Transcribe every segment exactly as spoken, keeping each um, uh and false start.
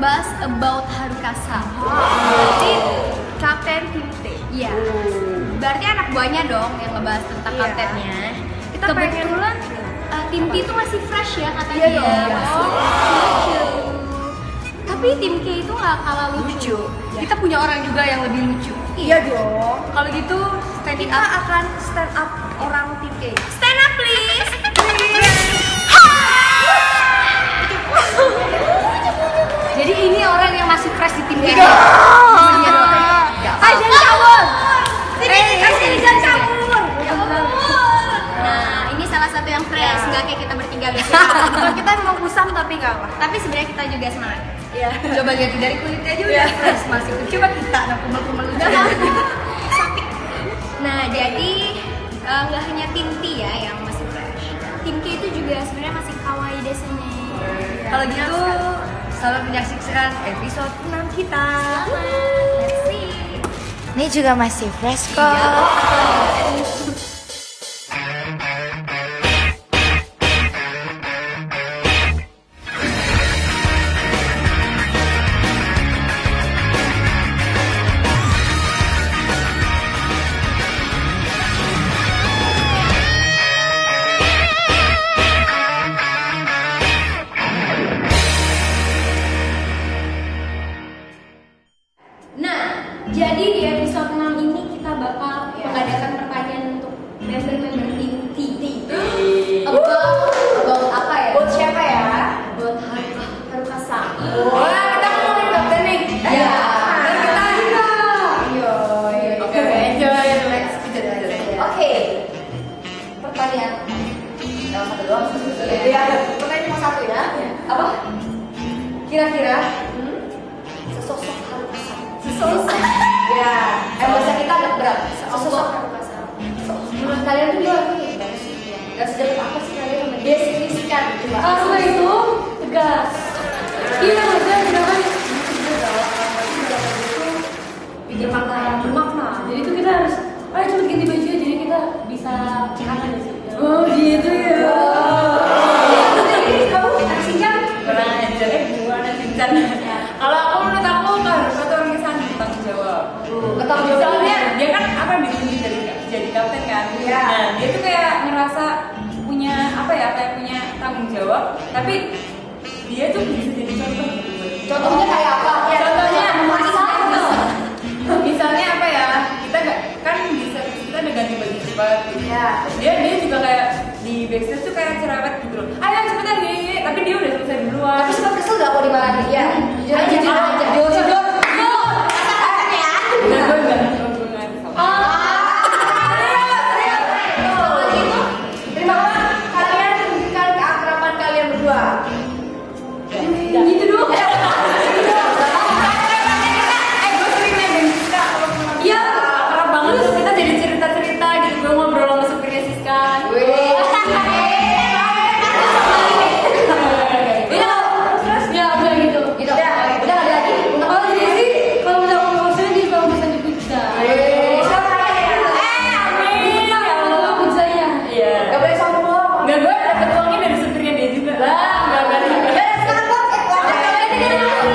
ngebahas about Harukasa. Jadi kapten tim T. Iya. Berarti anak buahnya dong yang ngebahas tentang Iya. kaptennya. Kita Kebetulan uh, tim T itu masih fresh ya katanya. Iya dong, ya. masih. Oh, lucu. Tapi tim K itu nggak kalah lucu. Lucu. Kita punya orang juga yang lebih lucu. Iya dong. Kalau gitu stand Kita up. akan stand up orang tim K. Stand up please. Jadi ini orang yang masih fresh di tim K. Hai jangan cabur. Sini, sini jangan cabur. Nah, ini salah satu yang fresh, nggak kayak kita bertiga guys. Kalau kita memang kusam tapi nggak apa. Tapi sebenarnya kita juga semangat. Iya. Coba ganti dari kulitnya aja udah fresh masih. Coba kita nah kumel-kumel udah. Nah, jadi eh, nggak hanya tim T ya yang masih fresh. Tim K itu juga sebenarnya masih kawaii desanya. Kalau gitu, selamat menyaksikan episode enam kita. Let's see. Ini juga masih fresh kok. Nah, jadi di episode enam ini kita bakal mengadakan pertanyaan untuk member-member tim T. About, about apa ya? Buat siapa ya? About Haruka, Harukasa. Wah, kita ngomongin kapten nih. Ya. Dan kita juga. Iya, iya. Oke, enjoy, relax, pijat aja. Oke. Pertanyaan. Yang satu doang. Iya. Pertanyaan cuma satu ya. Apa? Kira-kira sesosok Harukasa. Sesosok. Ya. Eh bahasa kita agak berat. Sesosok Harukasa. Menurut kalian tuh dia orangnya gimana sih? Dan sejauh apa sih kalian mendefinisikan coba? Haruka itu tegas. Iya, maksudnya sedangkan Bikin makna yang bermakna. jadi itu kita harus, ayo cepet ganti baju jadi kita bisa kangen di sini. Oh gitu ya. Jadi kamu Sinjang Kurang ajar, eh gimana sih Chan? Kalau aku menurut aku kan satu orang kesan bertanggung jawab. bertanggung jawab. Soalnya dia kan apa ditunjuk jadi jadi kapten kan? Iya. Nah dia tuh kayak ngerasa punya apa ya kayak punya tanggung jawab, tapi dia tuh bisa jadi contoh. Contohnya kayak apa? Ya, Contohnya memaksa. misalnya apa ya kita gak, kan bisa kita udah ganti baju cepat gitu. Ya. Dia dia juga kayak di backstage tuh kayak cerewet gitu loh. Ayo cepetan gini, tapi dia udah selesai duluan. Tapi sempat kesel gak kalau dimarahin? Iya. Jujur aja, jujur aja. Jujur, jujur. Dan gue enggak gue enggak sama. Terima kasih kalian tunjukkan keakraban kalian berdua. Gitu dong. Eh gue sering nebeng Siska kalau pulang. Iya, kerap banget terus kita jadi cerita-cerita gitu. Gue ngobrol sama supirnya Siska. Iya, terus ya udah gitu. Gitu. Udah nggak ada lagi. Untuk Kalau jadi sih, kalau udah ngomong-ngomongnya dia selalu bisa di pizza. siapa kalian? Amin. Ya Allah. Kalau pizzanya. Iya. Gak boleh sombong. Enggak, gue dapet uangnya dari supirnya dia juga. Lah, enggak enggak. Ya, sekarang kok eh, wajah kalian ini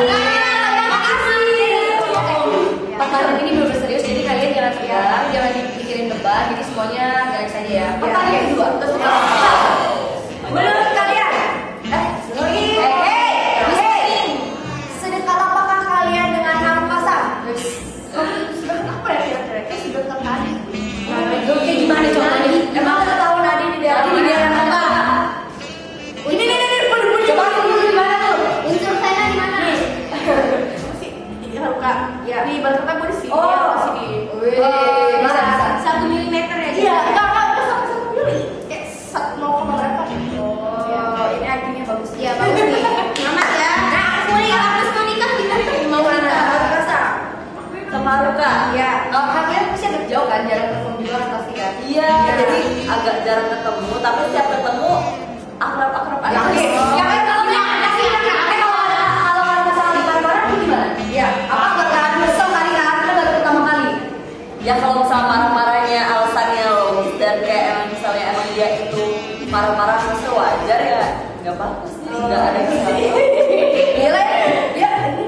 pertanyaan ini benar serius, jadi kalian jangan tegang, jangan dipikirin debat, jadi semuanya garis saja ya. Pertanyaan kedua, terus menurut kalian, eh, hei, hei, hei, sedekat apakah kalian dengan Harukasa? Sudah apa ya kira-kira? Kayak sudah tertarik. Nah, itu kayak gimana coba nih? Emang kita tahu Nadi di daerah di daerah mana? Ini nih nih nih, coba dulu gimana tuh? Unsur saya di mana? Ini Haruka, ya. Di Balikpapan gue di sini. Oh. di sini. Wih, Oh, bisa bisa. Satu milimeter ya? Iya, enggak enggak enggak satu satu mili. Kayak satu nol koma berapa? Oh, ini artinya bagus. Iya, bagus nih. Selamat ya. Nah, mau nikah, harus mau nikah kita Mau mana? Harukasa. Sama Haruka. Iya. Kalau kalian pasti agak jauh kan, jarang ketemu juga kan pasti kan. Iya, jadi agak jarang ketemu, tapi setiap ketemu akrab-akrab aja. Yakin? Ya kan kalau nggak ada sih, kan kalau ada kalau ada masalah di bareng-bareng itu gimana? Iya. Apa nggak akan kesel kali kan? Kan baru pertama kali. Ya kalau misalnya marah-marahnya alasannya logis dan kayak emang misalnya emang dia itu marah-marah sewajar ya nggak apa-apa sih, nggak ada yang salah. Gila ya? Ya, ini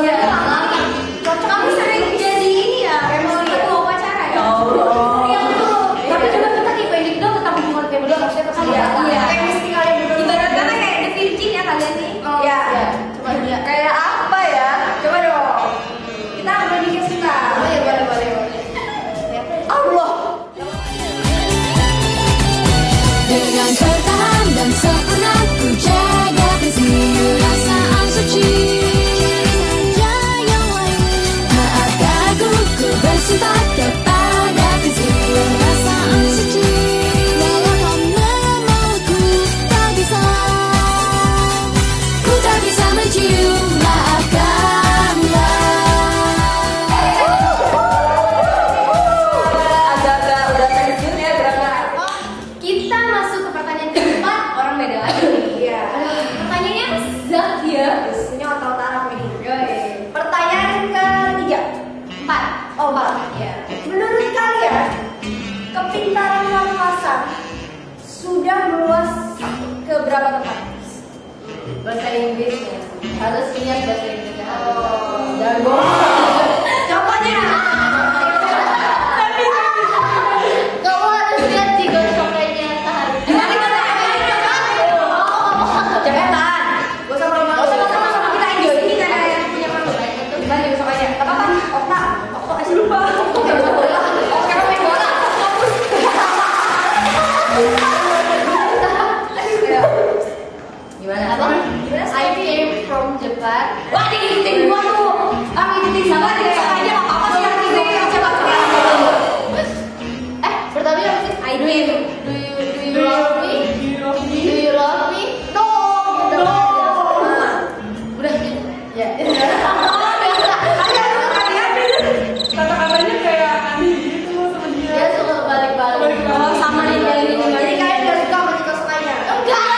Iya. Cocok. Kamu sering jadi ini ya? Emang aku wawancara ya? Iya betul. Tapi juga kita di pendek dong tetap hubungan kayak berdua maksudnya persahabatan. Iya. Kayak mesti kalian berdua. Ibaratnya kan kayak The Virgin ya kalian nih. Iya. Coba dia. Kayak apa ya? Coba dong. Kita berdikit sebentar. Oh iya boleh boleh boleh. Allah. Dengan bertahan dan sempurna ku jaga prinsip perasaan suci saja yang lain. Maafkan aku, ku bersumpah kepada prinsip perasaan suci. Walau kau memelukku tak bisa, ku tak bisa mencium. Maafkanlah. Agak-agak udah terjun ya berapa? Kita masuk ke pertanyaan keempat. Orang beda lagi. Iya. Pertanyaannya Zak ya. Ini otak-otak aku ini. Yoi. Pertanyaan ketiga. Empat. Oh, Mbak. Ya. Menurut kalian, kepintaran kamu Hasan sudah meluas ke berapa tempat? Bahasa Inggrisnya harus ingat bahasa Inggrisnya. Oh. Jago. Contohnya. Kamu harus lihat jigo coklatnya Sahari. Gimana gimana? Cepetan. Gak usah malu-malu. Gak usah sama-sama kita enjoy. Ini kan yang punya malu. Gimana besok aja? Gak apa-apa. Okta. Okta kasih lupa. Okta main bola. Okta main bola. Gimana? Apa? I came from Japan. Wah, diikutin gua tuh. Ah, ngikutin sama dia. Sama aja gak apa-apa sih nanti gue coba coba. Eh, pertama apa sih? I dream. Do you do you love me? Do you love me? No, Gitu. no. Nah, udah. Ya. Kata-katanya kayak aneh gitu loh sama dia. Dia suka balik-balik. Balik-balik. Oh, sama nih kayak gini. Jadi kalian gak suka sama Ciko Sukanya? Enggak.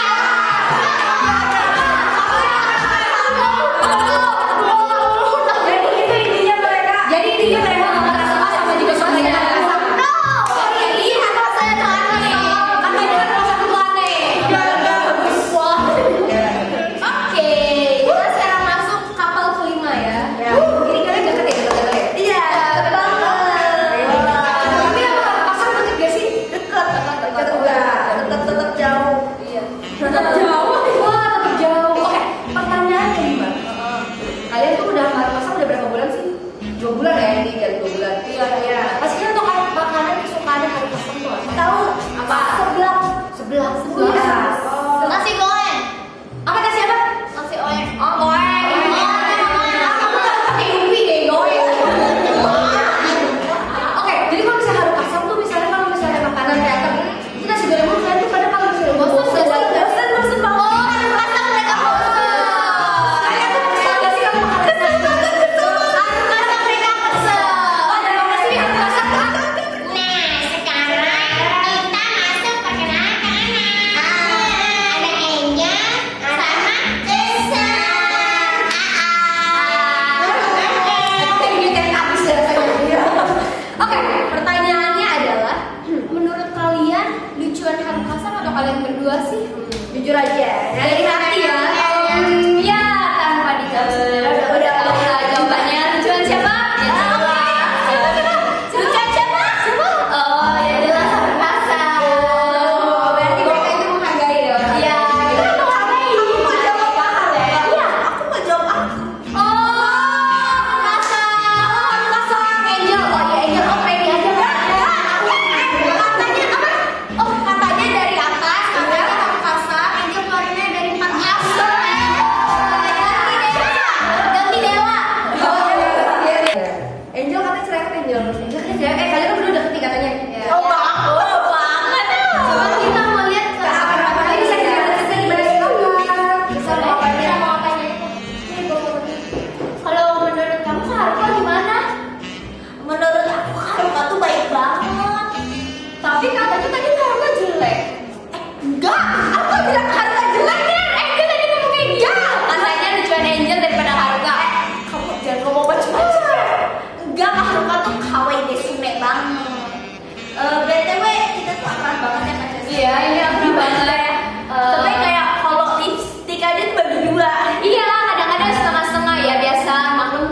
Jadi itu intinya mereka. Jadi intinya mereka nggak suka sama jigo coklatnya. No. Jadi apa saya tangan kan tadi kan mau satu aneh. Wah. Oke, kita sekarang masuk kapal kelima ya. Ini kalian deket ya deket ya? Iya, deket banget. Tapi apa pasang deket gak sih? Deket, deket enggak? Tetap tetap jauh. Iya. Tetap jauh. Wah, tetap jauh. Oke, pertanyaan kelima. Kalian tuh udah pasang udah berapa bulan sih? Dua bulan ya ini kan dua bulan. Iya iya. Pasti kan tuh kan makanan kesukaan hari pasang tuh apa? Tahu apa? Sebelah. Sebelah. Sebelah. Nasi goreng. Apa kasih apa? Nasi goreng. Oh, goreng. Kamu kan pakai ubi deh, goreng. Oke, jadi kalau misalnya hari pasang tuh misalnya kalau misalnya makanan kayak apa? Itu nasi goreng mulu kalian tuh kadang kalau misalnya bosan, bosan, bosan, bosan banget. Oh, hari pasang mereka bosan. Kalian tuh kesel gak sih kalau makan nasi goreng? Hari pasang mereka kesel. Oh, ada apa sih hari pasang? Nah, sekarang kita masuk perkenalan ke anak. Ada Angel sama Esa. Oke, pertanyaannya adalah Menurut kalian lucuan hari pasang atau kalian berdua sih? jujur aja Dari hati ya. Um, ya, tanpa dikasih. Udah, udah, Tahu udah. lah jawabannya. Lucuan siapa? Ya siapa? Siapa siapa? Lucuan siapa? Siapa? Oh, ya jelas hari pasang. Oh, berarti mereka itu menghargai ya orang. Iya, kita menghargai. Aku mau jawab paham ya? Iya, aku mau jawab aku. Oh, pasang. Pasang Angel, oh ya Angel, oh ready aja kan? Katanya apa? Oh, katanya dari atas, katanya hari pasang. Angel keluarinnya dari empat belas. Ganti dewa. Angel katanya cerai kan Angel. Angel kan cerai. Eh kalian kan berdua deket nih katanya. Oh, banget. Banget. Coba kita mau lihat ke Apa apa ini bisa cerita gimana sih kamu? Bisa mau apa Kita ya? mau tanya itu. Nih, gua mau tanya. Kalau menurut kamu Haruka gimana? Menurut aku Haruka tuh baik banget. Tapi katanya tadi Haruka jelek. Enggak, aku bilang Haruka jelek nih. Angel tadi ngomong kayak gitu. Katanya lucuan Angel daripada Haruka. Kamu jangan ngomong macam-macam. Enggak, Haruka tuh kawaii desune banget. Eh, B T W kita tuh akrab banget ya Kak Cesi. Iya, ini akrab banget. Eh, Sampai kayak kalau lipstick aja tuh bagi dua. Iya, kadang-kadang setengah-setengah ya biasa maklum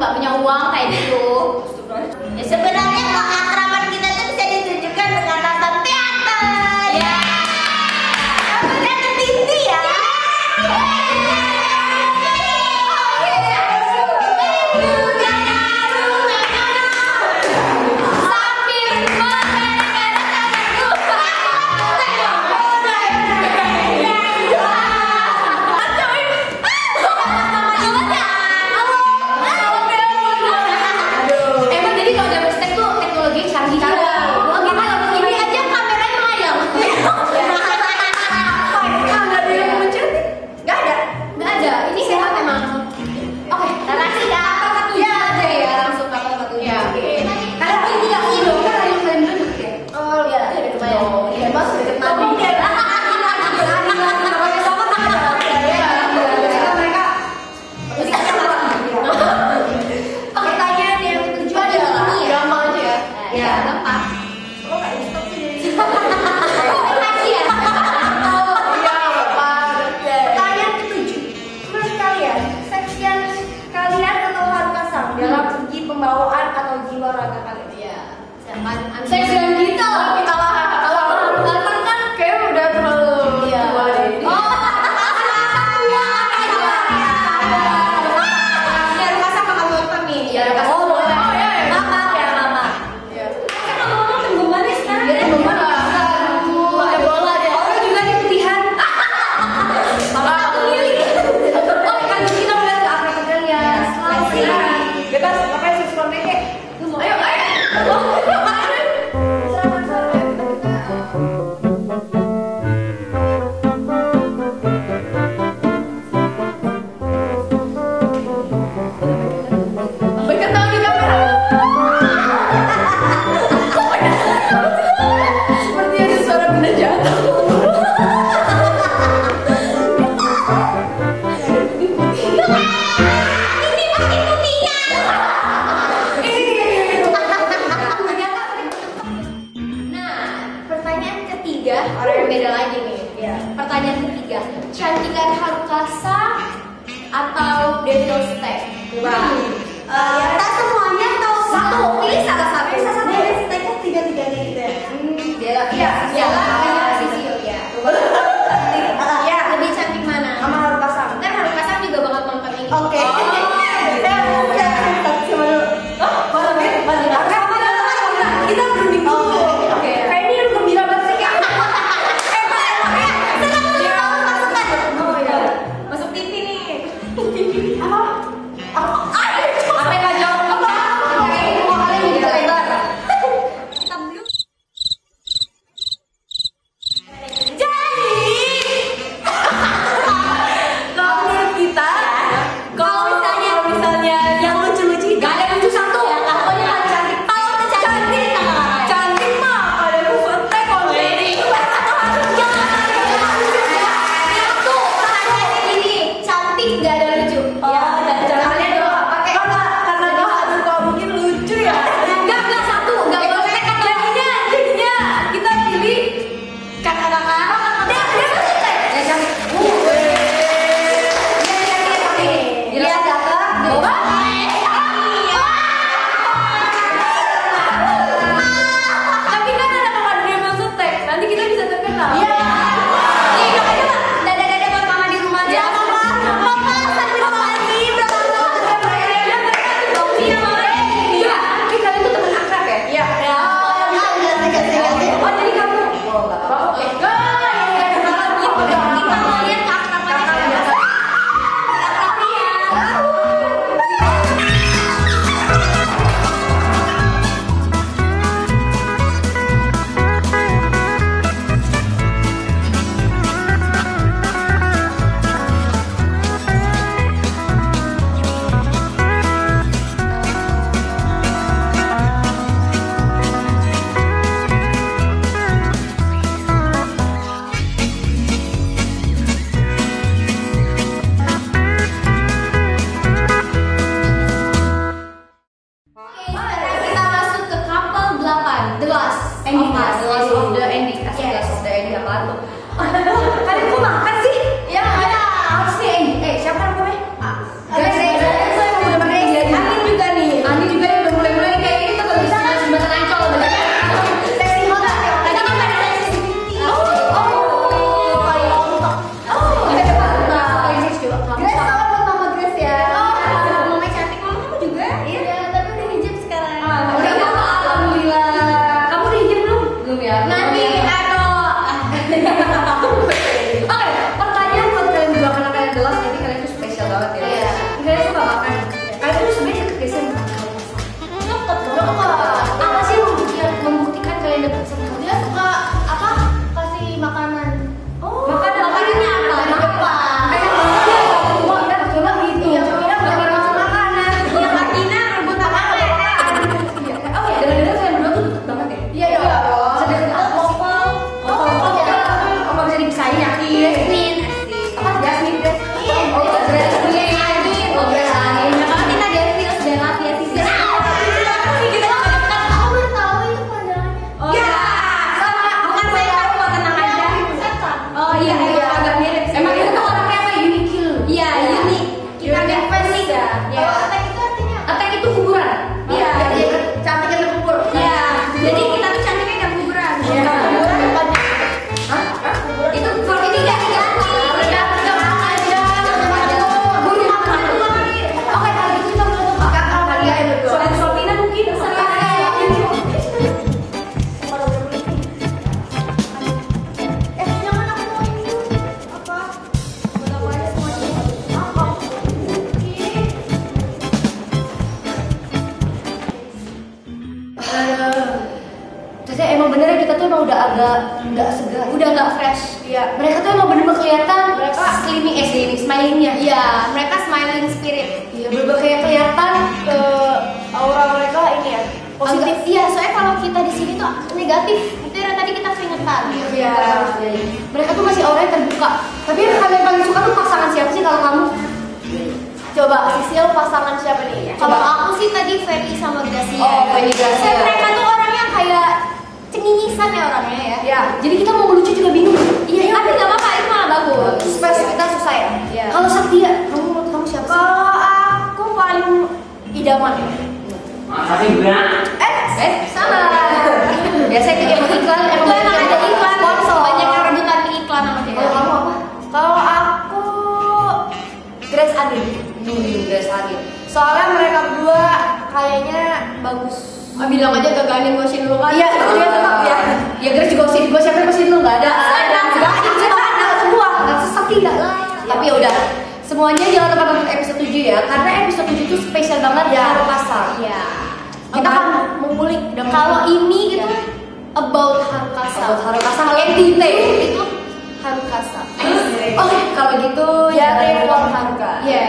ya. Cantikan Harukasa atau Devil Stack? Wah. Eh, tak semuanya atau Satu, pilih salah satu. Pilih salah satu. Steknya tiga tiga gitu ya. Hmm, dia lah. Iya, Iya, iya. Sisil ya. Iya. Lebih cantik mana? Sama harus pasang. Ntar Harukasa juga banget nonton ini. Oke. Oh, Saya mau saya sama dulu. Oh, mana nih? Mana nih? Kita berunding dulu. Oke. Kayak ini lu gembira banget sih kayak. Eh, Pak, eh, senang senang masukkan. Oh iya. Masuk T V nih. Apa? Apa? Apa yang gak jauh? Apa? Kayak ini mau kalian jadi lebar. Kita belum. Jadi, kalau menurut kita, kalau misalnya misalnya yang lucu-lucu Gak ada lucu satu. Pokoknya harus cantik. kalau udah cantik, cantik mah kalau lu santai kalau jadi. Tuh, pertanyaannya gini. Cantik gak ada lucu. Oh, Ya, dan jangan kalian dulu pakai. karena karena bahadur kau mungkin lucu ya. Enggak, enggak satu. Enggak boleh kata. Jadinya jadinya kita pilih kakak-kakak. Dia dia santai. Ya cantik. Lihat kakak, coba. Tapi kan ada kakak dia masuk teh. Nanti kita bisa terkenal. Iya. Nih, makanya lah. Dada-dada buat mama di rumah aja. Ya mama, mama sambil lagi berangkat. Iya, mama. Iya. Tapi kalian tuh teman akrab ya? Iya. Ya. Oh, jadi kamu. Oh, enggak apa-apa. Oke. Kita mau lihat keakrabannya siapa. Oke, sekarang kita masuk ke couple delapan. The last Ending, of us. ya, The last ending. of the ending. Asik, Yes. last of the ending apaan tuh? Kalian kok makan sih? Ya, ada. Harus nih ending. Eh, siapa namanya? Grace. Grace. Udah pakai Grace. Andin juga nih. Andin juga nih udah mulai-mulai nih kayak ini tuh kalau bisa jembatan Ancol bener. Sesi hotel. Tadi kan pada sesi Oh, oh, paling longtok. Oh, Iya, coba. Nah, Grace coba. Kamu Grace sama. salam buat Mama Grace ya. Oh, mamanya cantik. Mama kamu juga? Iya, tapi udah hijab sekarang. Udah apa? Alhamdulillah. Kamu udah hijab belum? Belum ya. Nanti atau Oke, pertanyaan buat kalian berdua karena kalian jelas jadi kalian tuh spesial banget ya. Iya. Kalian suka makan. Kalian tuh sebenarnya deket gak sih sama kalian? Deket dong. Apa sih yang membuktikan, membuktikan kalian deket sama kalian? Dia suka apa? Kasih makanan. Oh, makanan makanannya apa? Dari depan. Kayak wah, kita coba gitu. Iya, coba Kita bakal gitu. ngasih makanan. Yang Martina rebut apa? Oh ya, dengar-dengar kalian berdua tuh deket banget ya? Iya dong. Sedeket apa sih? Oh, oh, oh, nggak bisa dipisahin yakin. Jasmine. Apa Jasmine? Jasmine. Oh, Jasmine. Oh, Jasmine. Ya kalau Tina Devil, Bella, Tia, Sisil. Kita nggak dekat. Aku baru tahu itu panjangannya. Oh, ya. Sama, bukan saya tahu kok, tenang aja. Setan. Oh iya, iya, agak mirip. Emang kita tuh orangnya apa? Unik. Iya, unik. Kita different ya. Kalau attack itu artinya apa? Attack itu kuburan. Iya, jadi cantiknya terkubur. Iya. Jadi kita tuh cantiknya dan kuburan. Iya. Kuburan depannya. Hah? Itu for ini gak diganti. Udah udah aja. Buru makan dulu lagi. Oke, kalau gitu kita mau tutup kakak kalian berdua. Soalnya Sofina mungkin senang ya. Eh, jangan aku mau ini. Apa? Buat apa aja semuanya? Apa? Oke. Terus emang bener ya kita tuh emang udah agak nggak segar, udah nggak fresh. Iya. Mereka tuh emang bener-bener kelihatan mereka slimming, eh slimming, smilingnya. Iya, mereka smiling spirit. Iya, bener-bener kayak kelihatan Eh, aura mereka ini ya positif. Agak- Iya, soalnya kalau kita di sini tuh negatif. Itu yang tadi kita keringetan. Iya. Mereka tuh masih auranya terbuka. Tapi yang kalian paling suka tuh pasangan siapa sih kalau kamu? Coba Sisil pasangan siapa nih? Coba. Kalau aku sih tadi Feni sama Gracia. Oh, Feni, Gracia. Saya mereka tuh orangnya kayak cengingisan ya orangnya ya. Ya, jadi kita mau melucu juga bingung. Iya, tapi nggak apa-apa itu malah bagus. Space kita susah ya. Iya. Kalau Satya, kamu menurut kamu siapa? Kalau aku paling idaman ya. Makasih berat. Eh, eh, salah. Biasa itu emang iklan, emang Itu emang banyak ada iklan, sponsor. banyak yang rebutan iklan sama dia. Kalau kamu apa? Kalau aku Grace Adin. Hmm, Grace Adin. Soalnya mereka berdua kayaknya bagus. Ah, bilang aja gaganin gosip lu kan. Iya, itu dia tetap ya. Ya Grace juga gosip, gue siapa gosip lu nggak ada. Ada, Nggak ada, ada, ada semua. nggak sesaki nggak lah. Tapi ya udah, semuanya jangan lupa nonton episode tujuh ya, karena episode tujuh itu spesial banget ya. Haru Kasar. Iya. Kita Kita akan akan mengulik. Kalau ini gitu about Harukasa. About Harukasa, kalau detail itu Harukasa. Oke, kalau gitu Ya, jangan lupa reform Haruka. Yes.